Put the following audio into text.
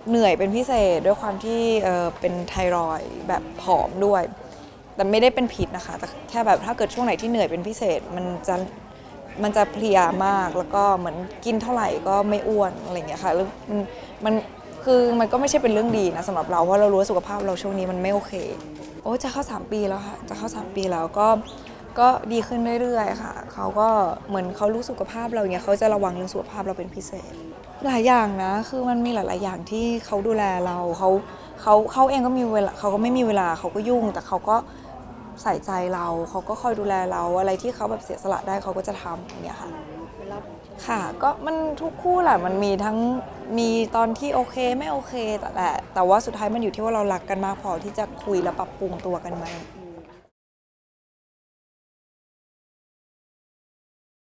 เหนื่อยเป็นพิเศษด้วยความที่เป็นไทรอยด์แบบผอมด้วยแต่ไม่ได้เป็นพิษนะคะแต่แค่แบบถ้าเกิดช่วงไหนที่เหนื่อยเป็นพิเศษมันจะเพลียมากแล้วก็เหมือนกินเท่าไหร่ก็ไม่อ้วนอะไรอย่างเงี้ยค่ะแล้วมันคือมันก็ไม่ใช่เป็นเรื่องดีนะสำหรับเราเพราะเรารู้ว่าสุขภาพเราช่วงนี้มันไม่โอเคโอ้จะเข้า3 ปีแล้วค่ะจะเข้า3 ปีแล้วก็ดีขึ้นเรื่อยๆค่ะเขาก็เหมือนเขารู้สุขภาพเราเนี่ยเขาจะระวังเรื่องสุขภาพเราเป็นพิเศษหลายอย่างนะคือมันมีหลายๆอย่างที่เขาดูแลเราเขาเองก็มีเวลาเขาก็ไม่มีเวลาเขาก็ยุ่งแต่เขาก็ใส่ใจเราเขาก็คอยดูแลเราอะไรที่เขาแบบเสียสละได้เขาก็จะทำอย่างเงี้ยค่ะค่ะก็มันทุกคู่แหละมันมีทั้งมีตอนที่โอเคไม่โอเคแต่ว่าสุดท้ายมันอยู่ที่ว่าเรารักกันมากพอที่จะคุยและปรับปรุงตัวกันไหม